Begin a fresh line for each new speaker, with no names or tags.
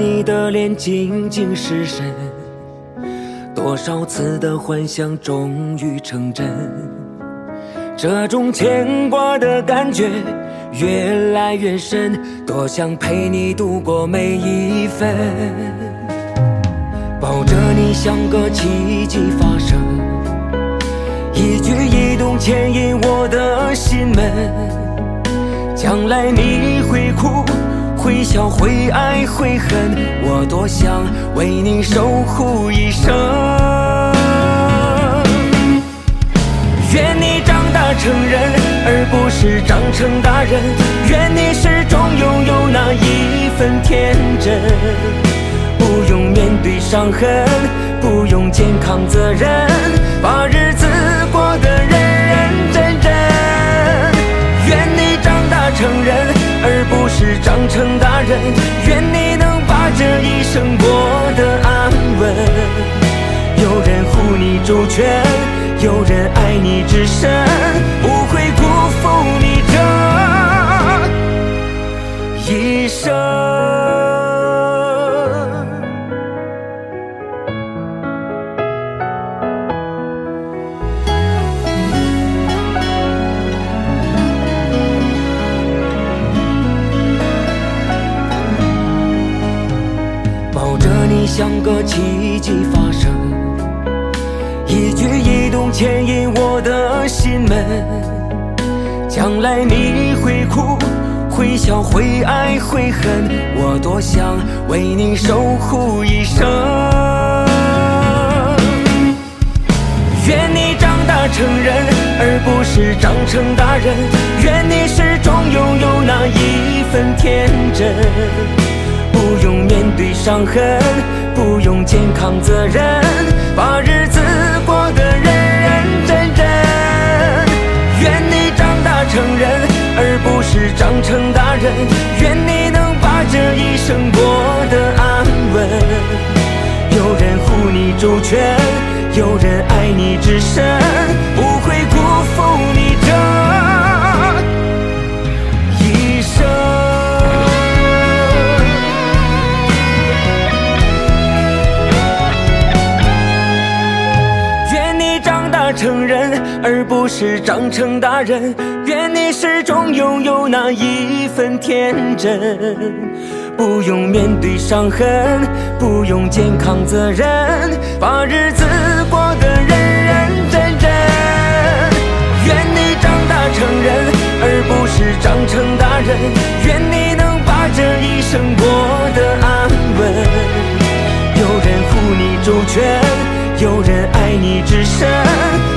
你的脸静静失神，多少次的幻想终于成真，这种牵挂的感觉越来越深，多想陪你度过每一分。抱着你像个奇迹发生，一举一动牵引我的心门，将来你会哭会笑会爱会恨，我多想为你守护一生。愿你长大成人，而不是长成大人，愿你始终拥有那一份天真，不用面对伤痕，不用肩扛责任，把日子过得认认真真。愿你长大成人，而不是长成大人，愿你能把这一生过得安稳，有人护你周全，有人爱你至深，不会辜负你这一生。抱着你像个奇迹发生，一举一动牵引我的心门，将来你会哭会笑会爱会恨，我多想为你守护一生。愿你长大成人，而不是长成大人，愿你始终拥有那一份天真，不用面对伤痕，不用肩扛责任，把日子过得认认真真。愿你长大成人，而不是长成大人，愿你能把这一生过得安稳，有人护你周全，有人爱你至深，不会辜负你这一生。成人，而不是长成大人，愿你始终拥有那一份天真，不用面对伤痕，不用肩扛责任，把日子过得认认真真。愿你长大成人，而不是长成大人，愿你能把这一生过得安稳，有人护你周全，有人爱你至深，